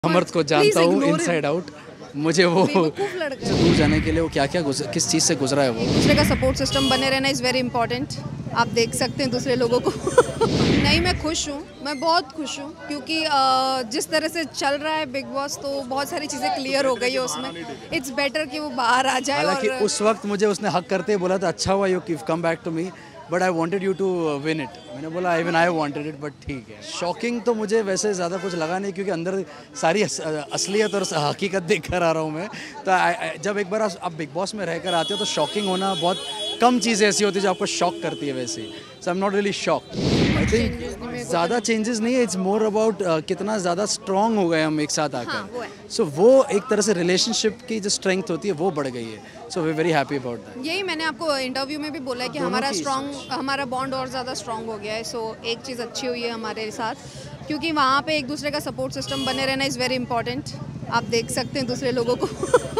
अमर्त को जानता हूँ इनसाइड आउट। मुझे वो दूर जाने के लिए वो क्या क्या किस चीज़ से गुजरा है वो। दूसरे का सपोर्ट सिस्टम बने रहना इज़ वेरी इंपॉर्टेंट। आप देख सकते हैं दूसरे लोगों को नहीं, मैं खुश हूँ, मैं बहुत खुश हूँ क्योंकि जिस तरह से चल रहा है बिग बॉस तो बहुत सारी चीज़ें क्लियर हो गई है उसमें। इट्स बेटर कि वो बाहर आ जाए। हालांकि उस वक्त मुझे उसने हक करते बोला था अच्छा हुआ you come back to me but I wanted you to win it. मैंने बोला even I wanted it but ठीक है। शॉकिंग तो मुझे वैसे ज़्यादा कुछ लगा नहीं क्योंकि अंदर सारी असलियत और हकीकत देख कर आ रहा हूँ मैं। तो जब एक बार आप बिग बॉस में रहकर आते हो तो शॉकिंग होना बहुत कम चीज़ें ऐसी होती है जो आपको शॉक करती है वैसे। So I am not really shocked. I think ज़्यादा चेंजेस नहीं है, इट्स मोर अबाउट कितना ज़्यादा स्ट्रॉन्ग हो गए हम एक साथ आकर। सो वो एक तरह से रिलेशनशिप की जो स्ट्रेंथ होती है वो बढ़ गई है। So we very happy about that. यही मैंने आपको इंटरव्यू में भी बोला है कि हमारा बॉन्ड और ज़्यादा स्ट्रॉन्ग हो गया है। सो एक चीज़ अच्छी हुई है हमारे साथ क्योंकि वहाँ पे एक दूसरे का सपोर्ट सिस्टम बने रहना इज़ वेरी इंपॉर्टेंट। आप देख सकते हैं दूसरे लोगों को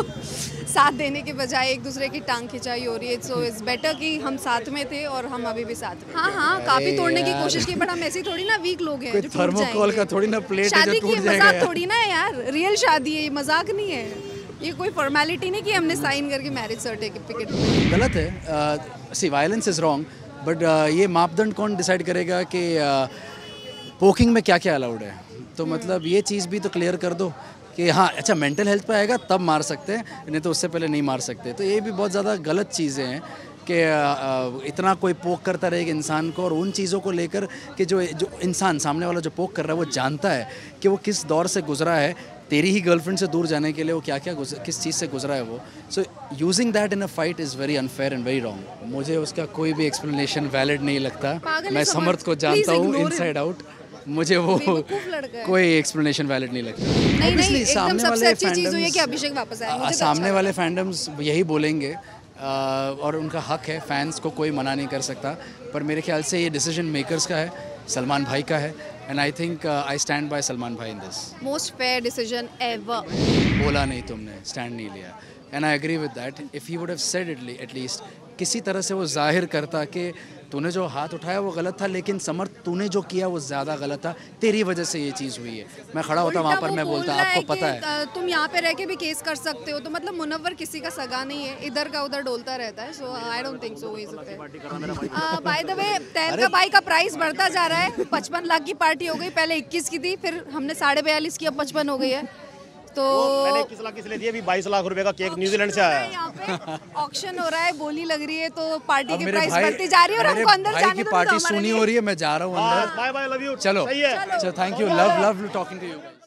साथ देने के बजाय एक दूसरे की टांग खिंचाई हो रही है। सो इट्स बेटर कि हम साथ में थे और हम अभी भी साथ में। हाँ, काफ़ी तोड़ने की कोशिश की बट हम ऐसे थोड़ी ना वीक लोग हैं जो टूट जाएंगे। थर्मोकोल का थोड़ी ना प्लेट है जो टूट जाएगा। मजाक थोड़ी ना है यार, रियल शादी है, ये मजाक नहीं है। ये कोई फॉर्मेलिटी नहीं कि हमने साइन करके मैरिज सर्टिफिकेट। गलत है। See violence is wrong but ये मापदंड कौन डिसाइड करेगा कि पोकिंग में क्या क्या अलाउड है। तो मतलब ये चीज़ भी तो क्लियर कर दो कि हाँ अच्छा मेंटल हेल्थ पे आएगा तब मार सकते हैं, नहीं तो उससे पहले नहीं मार सकते। तो ये भी बहुत ज़्यादा गलत चीज़ें हैं कि इतना कोई पोक करता रहेगा इंसान को और उन चीज़ों को लेकर कि जो इंसान सामने वाला जो पोक कर रहा है वो जानता है कि वो किस दौर से गुजरा है। तेरी ही गर्लफ्रेंड से दूर जाने के लिए वो क्या क्या किस चीज़ से गुजरा है वो। So using that in a fight is very unfair and very wrong. मुझे उसका कोई भी एक्सप्लेनेशन वैलिड नहीं लगता। मैं समर्थ को जानता हूँ इनसाइड आउट। मुझे वो कोई एक्सप्लेनेशन वैलिड नहीं लगता। नहीं, सामने वाले सबसे अच्छी चीज़ हुई है कि अभिषेक वापस आया। सामने वाले फैंडम्स यही बोलेंगे और उनका हक है, फैंस को कोई मना नहीं कर सकता। पर मेरे ख्याल से ये डिसीजन मेकर्स का है, सलमान भाई का है and I think I stand by Salman भाई in this. Most fair decision ever. बोला नहीं तुमने, स्टैंड नहीं लिया and I agree with that. If he would have said it at least किसी तरह से वो जाहिर करता कि तूने जो हाथ उठाया वो गलत था लेकिन समर्थ तूने जो किया वो ज़्यादा गलत था, तेरी वजह से ये चीज़ हुई है। मैं खड़ा होता वहाँ पर, मैं बोलता आपको पता है तुम यहाँ पे रह के भी केस कर सकते हो। तो मतलब मुनव्वर किसी का सगा नहीं है, इधर का उधर डोलता रहता है। So I don't think so. By the way Tehelka भाई का प्राइस बढ़ता जा रहा है। 55 लाख की पार्टी हो गई, पहले 21 की थी, फिर हमने 42.5 की, अब 55 हो गई है। तो मैंने 21 लाख इसलिए दिया, अभी 22 लाख रुपए का केक न्यूजीलैंड से आया है। यहाँ पे ऑक्शन हो रहा है, बोली लग रही है तो पार्टी की प्राइस बढ़ती जा रही है और हमको अंदर जाने दो। पार्टी सुनी हो रही है, मैं जा रहा हूँ अंदर। Bye bye, love you. चलो, thank you, love talking to you.